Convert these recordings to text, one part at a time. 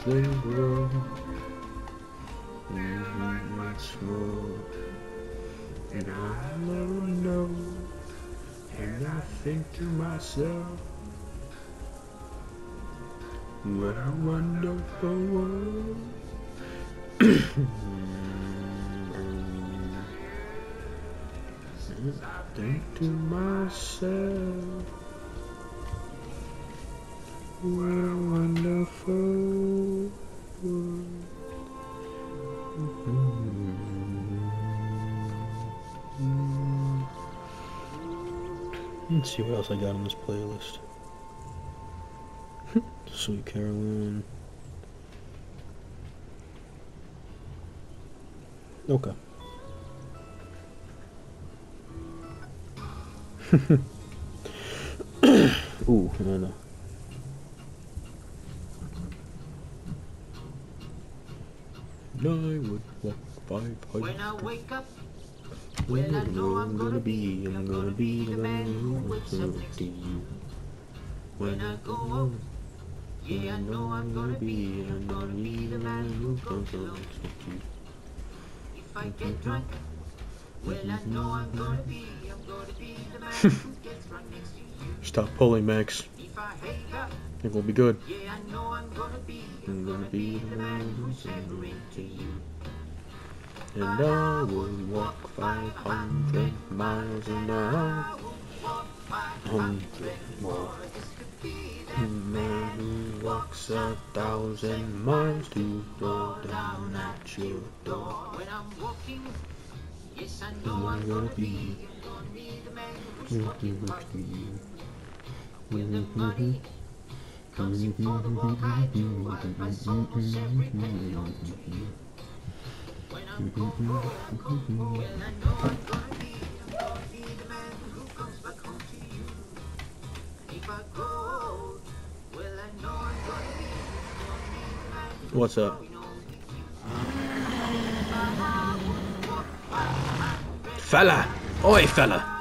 and grow. Much more. And I never know. And I think to myself, what a wonderful world. And I think to myself, what a wonderful world. Let's see what else I got on this playlist. Sweet Caroline. Okay. Ooh, I know. I would walk 500. When I wake up, Well, I know I'm gonna be the man who wakes up next to you. when I go out, yeah, I know I'm gonna be the man who comes along next to you. If I get drunk, well, I know I'm gonna be the man who gets right next to you. Stop pulling, Max. If I hate up, I think we'll be good. yeah, I know I'm gonna be the man who's ever into you. And I would walk 500 miles an hour. 100 more. The man who walks 1,000 miles to go down at your door. When I'm walking, yes, I And know I'm gonna be the man who's walking next to you. when the money comes in for the walk I do, I pass almost every penny on to you. When I'm gone, well, I know I'm gonna be the man who comes back home to you. And if I grow old, well, I know I'm gonna be the man who What's up? Fella! Oi, fella!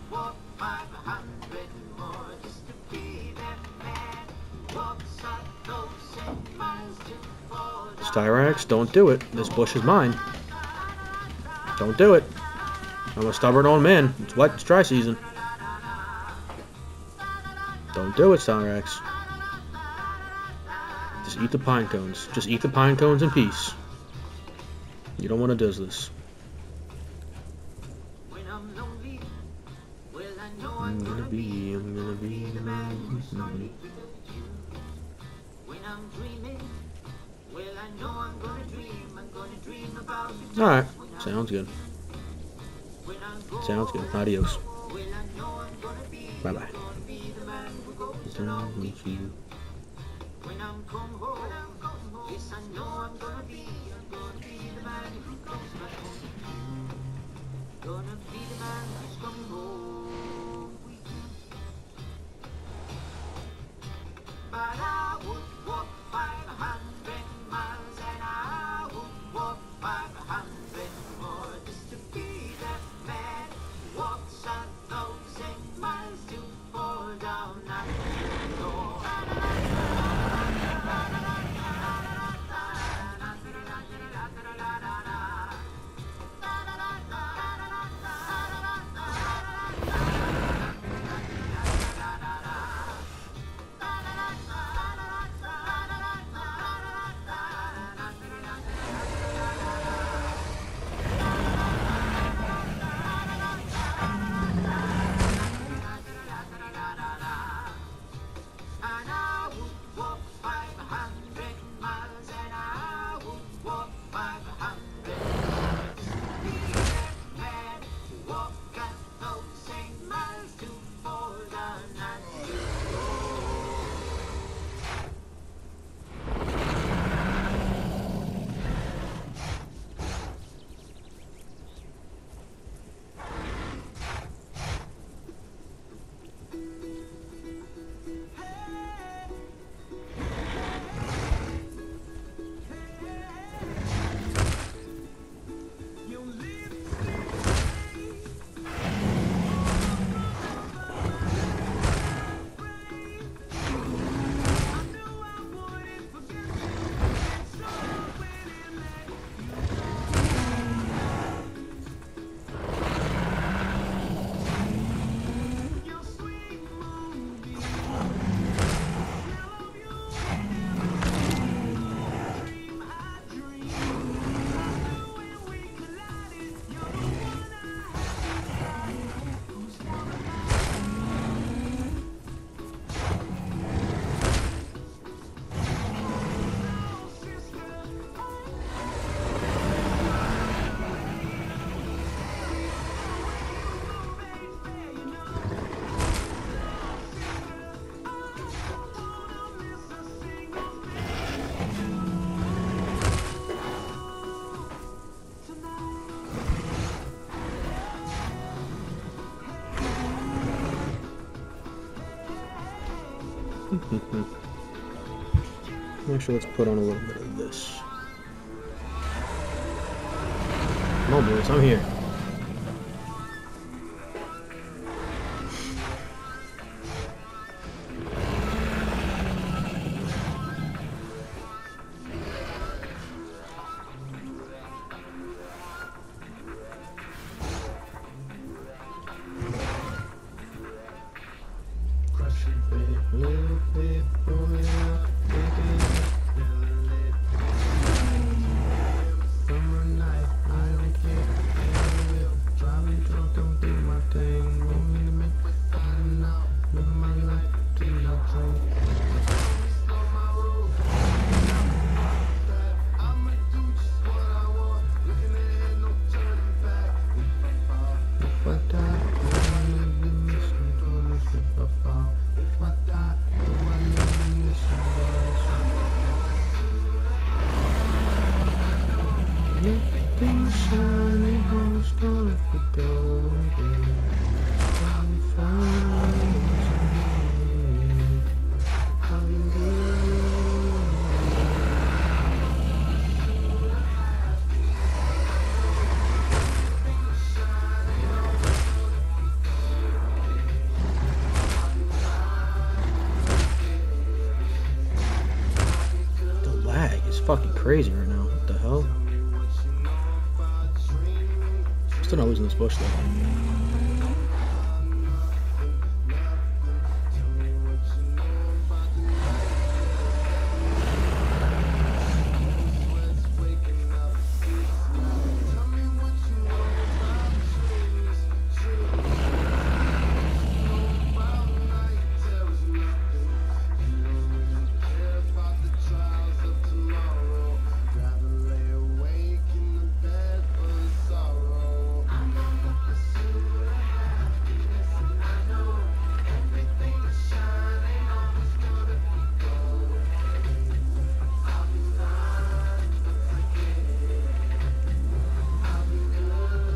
Styrax, don't do it. This bush is mine. Don't do it. I'm a stubborn old man. It's wet, it's dry season. Don't do it, Styrax. Just eat the pine cones. Just eat the pine cones in peace. You don't want to do this. I'm gonna be the man who's sorry. When I'm dreaming, well, I know I'm gonna dream about it. Alright, sounds good. Sounds good. Adios. Bye bye. When I'm come home, yes, I know I'm gonna be the man who comes back home. Gonna be the man who's come home with you. But I would walk 500 miles and I would walk 500 more just to be that man who walks 1,000 miles to fall down at your door. Actually, let's put on a little bit of this. Come on, boys, I'm here. Fucking crazy right now. What the hell? Still not losing this bush though.